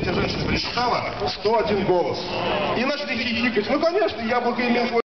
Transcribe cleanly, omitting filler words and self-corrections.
третья женщина прочитала 101 голос. И начали хихикать. Ну, конечно, яблоко имеет